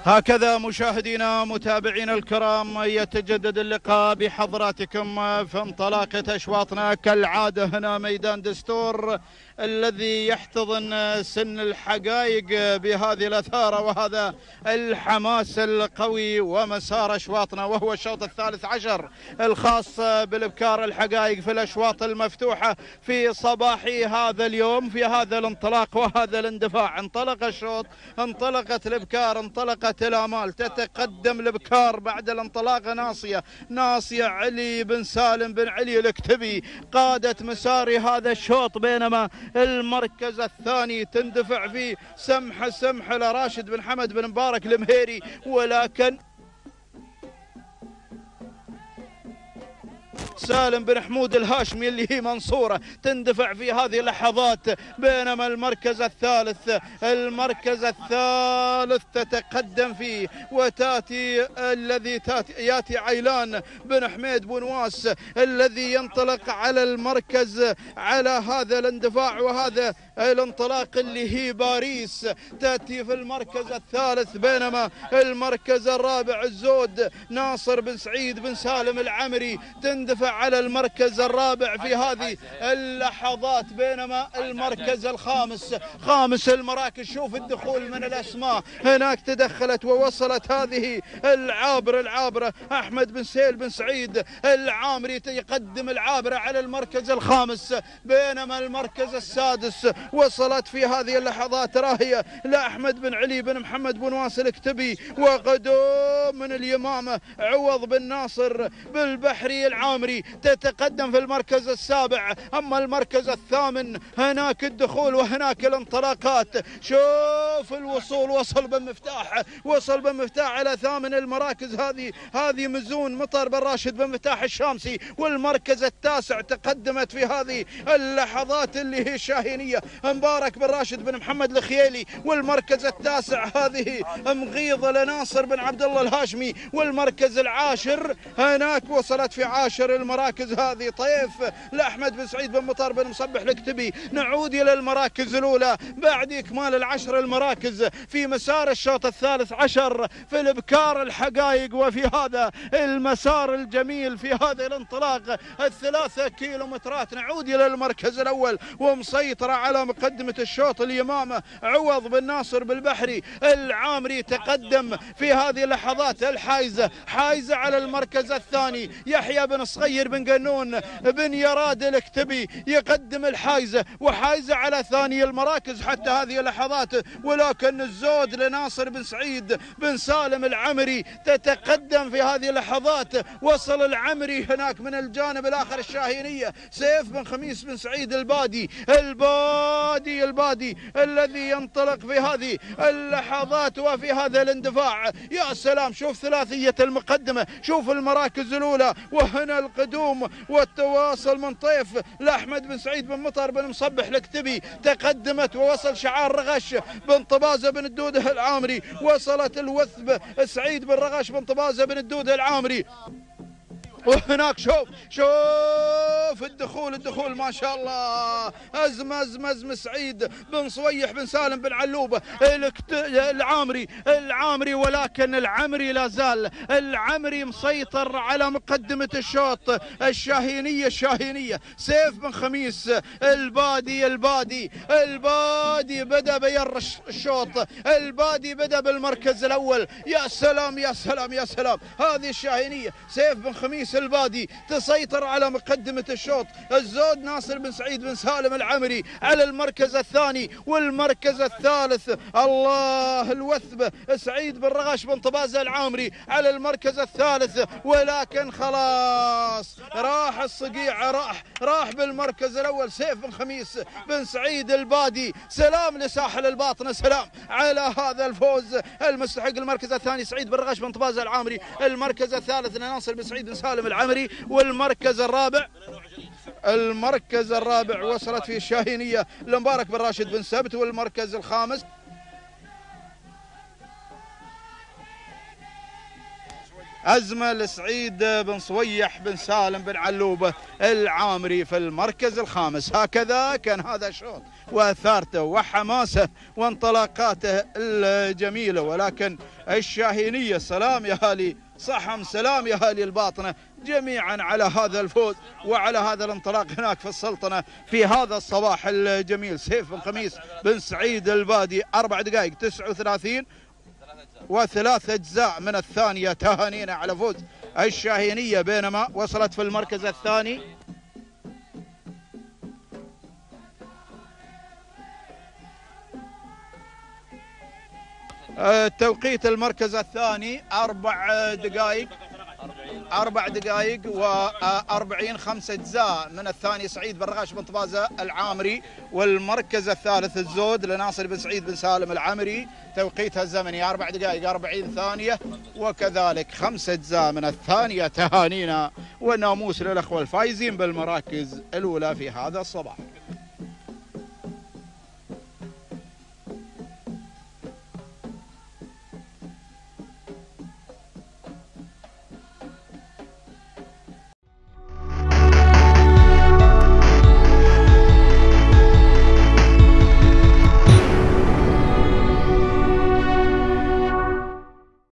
هكذا مشاهدينا متابعينا الكرام يتجدد اللقاء بحضراتكم في انطلاقة أشواطنا كالعادة هنا ميدان دستور الذي يحتضن سن الحقائق بهذه الأثارة وهذا الحماس القوي ومسار أشواطنا، وهو الشوط الثالث عشر الخاص بالإبكار الحقائق في الأشواط المفتوحة في صباح هذا اليوم. في هذا الانطلاق وهذا الاندفاع انطلق الشوط، انطلقت الإبكار، انطلقت الآمال، تتقدم الإبكار بعد الانطلاق ناصية علي بن سالم بن علي الكتبي قادت مسار هذا الشوط، بينما المركز الثاني تندفع فيه سمحة لراشد بن حمد بن مبارك المهيري، ولكن سالم بن حمود الهاشمي اللي هي منصورة تندفع في هذه اللحظات، بينما المركز الثالث تتقدم فيه وتاتي ياتي عيلان بن حميد بن واس الذي ينطلق على المركز على هذا الاندفاع وهذا الانطلاق اللي هي باريس تاتي في المركز الثالث، بينما المركز الرابع الزود ناصر بن سعيد بن سالم العمري تندفع على المركز الرابع في هذه اللحظات، بينما المركز خامس المراكز. شوف الدخول من الأسماء هناك تدخلت ووصلت هذه العابرة أحمد بن سهيل بن سعيد العامري يقدم العابرة على المركز الخامس، بينما المركز السادس وصلت في هذه اللحظات راهية لأحمد بن علي بن محمد بن واصل الكتبي، وقدوم من اليمامة عوض بن ناصر بالبحري العامري تتقدم في المركز السابع. أما المركز الثامن هناك الدخول وهناك الانطلاقات. شوف الوصول، وصل بن مفتاح على ثامن المراكز، هذه مزون مطر بن راشد بن مفتاح الشامسي، والمركز التاسع تقدمت في هذه اللحظات اللي هي الشاهينية مبارك بن راشد بن محمد الخيالي، والمركز التاسع هذه مغيضة لناصر بن عبد الله الهاشمي، والمركز العاشر هناك وصلت في عاشر المراكز هذه طيف لأحمد بن سعيد بن مطر بن مصبح الكتبي. نعود إلى المراكز الأولى بعد إكمال العشر المراكز في مسار الشوط الثالث عشر في الإبكار الحقائق، وفي هذا المسار الجميل في هذا الانطلاق الثلاثة كيلومترات. نعود إلى المركز الأول ومسيطرة على مقدمة الشوط اليمامة عوض بن ناصر بالبحري العامري تقدم في هذه اللحظات حايزة على المركز الثاني يحيى بن صغير بن قنون بن يراد الكتبي يقدم الحايزة وحايزة على ثاني المراكز حتى هذه اللحظات، ولكن الزود لناصر بن سعيد بن سالم العمري تتقدم في هذه اللحظات. وصل العمري هناك من الجانب الآخر الشاهينية سيف بن خميس بن سعيد البادي الذي ينطلق في هذه اللحظات وفي هذا الاندفاع. يا سلام، شوف ثلاثية المقدمة، شوف المراكز الأولى، وهنا القدوم والتواصل من طيف لأحمد بن سعيد بن مطر بن مصبح الكتبي تقدمت، ووصل شعار رغش بن طبازة بن الدودة العامري، وصلت الوثب سعيد بن رغش بن طبازة بن الدودة العامري. وهناك شوف الدخول ما شاء الله، أزمة سعيد بن صويح بن سالم بن علوبة العامري، ولكن العمري لا زال العمري مسيطر على مقدمة الشوط. الشاهينية سيف بن خميس البادي بدأ بيرش الشوط، البادي بدأ بالمركز الأول. يا سلام هذه الشاهينية سيف بن خميس البادي تسيطر على مقدمة الشوط. الزود ناصر بن سعيد بن سالم العمري على المركز الثاني، والمركز الثالث الله الوثبة سعيد بن رغش بن طبازة العامري على المركز الثالث، ولكن خلاص راح الصقيع، راح بالمركز الأول سيف بن خميس بن سعيد البادي. سلام لساحل الباطنة، سلام على هذا الفوز المستحق. المركز الثاني سعيد بن رغش بن طبازة العامري، المركز الثالث ناصر بن سعيد بن سالم العمري، والمركز الرابع وصلت فيه الشاهينية لمبارك بن راشد بن سبت، والمركز الخامس أزمة لسعيد بن صويح بن سالم بن علوبة العامري في المركز الخامس. هكذا كان هذا شوط وأثارته وحماسه وانطلاقاته الجميلة، ولكن الشاهينية سلام يا هالي صحم، سلام يا هالي الباطنة جميعا على هذا الفوز وعلى هذا الانطلاق هناك في السلطنة في هذا الصباح الجميل. سيف بن خميس بن سعيد البادي 4 دقائق 39 و3 أجزاء من الثانية. تهانينا على فوز الشاهينية، بينما وصلت في المركز الثاني توقيت المركز الثاني 4 دقائق 40 5 أجزاء من الثاني سعيد بن رغاش بن طبازة العامري، والمركز الثالث الزود لناصر بن سعيد بن سالم العامري توقيتها الزمني 4 دقائق 40 ثانية وكذلك 5 أجزاء من الثانية. تهانينا وناموس للأخوة الفايزين بالمراكز الأولى في هذا الصباح.